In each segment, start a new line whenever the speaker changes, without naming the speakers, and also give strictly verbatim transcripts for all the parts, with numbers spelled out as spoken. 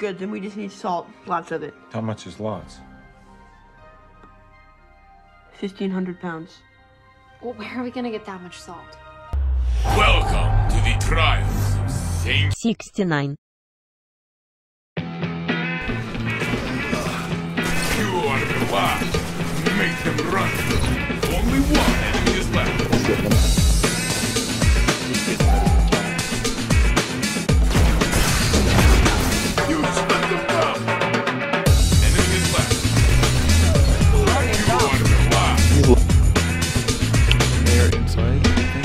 goods, and we just need salt. Lots of it.
How much is lots?
fifteen hundred pounds.
Well, where are we gonna get that much salt?
Welcome to the trials of Saint
sixty-nine.
You are the last. Make them run. Only one enemy is left. You split them down. Enemy is left. You are the last.
They're inside, I think.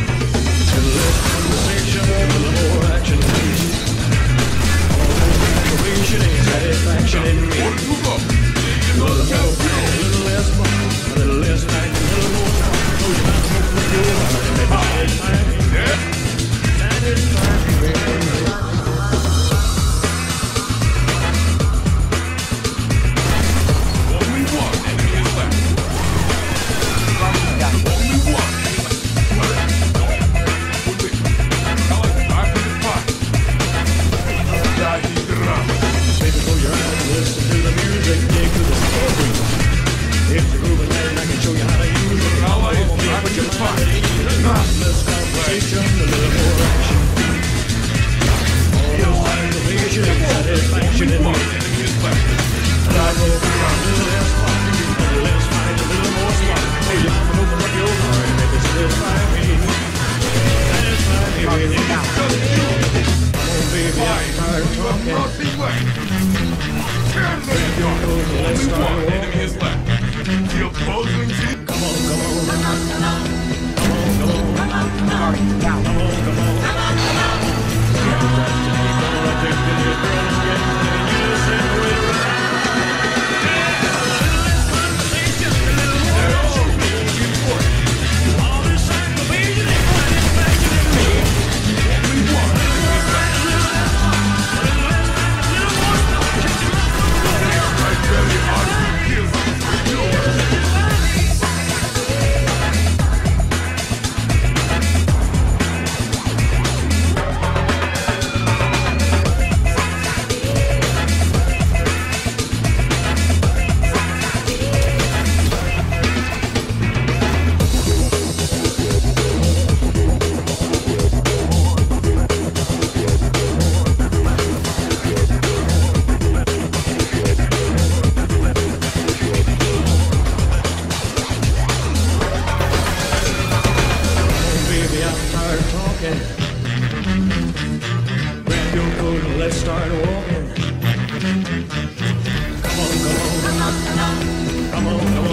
Satisfaction in me. One to go. A little less fun, a little less night, a little more time. Oh, you're not smoking with your heart. Yeah. Only one enemy is left. Only one.
Baby, close your eyes and listen to the music, dig to the story. It's a groove and I can show you how to use it.
All I is dropping your spot.
Let's conversation, a little more action. All your salvation, satisfaction in me.
Enemy is left.
A little less fun, a little less fight, a little more smart. Oh, you can open up your heart and make it satisfy me. Satisfy me, baby. Come on, baby, I'm tired of talking.
Crossing lane. Grab your
coat and let's start
Only one
walking.
enemy is left. The opposing team.
Come on, come on. Come on, come on. Come on, come on. Come on, come on. Gonna take to your girl and get you said with all this aggravation and satisfaction in me.
Only one enemy is left. Right belly on two kills.
Baby, I'm tired of talking. Grab your coat and let's start walking. Come on, come on. Come on, come on.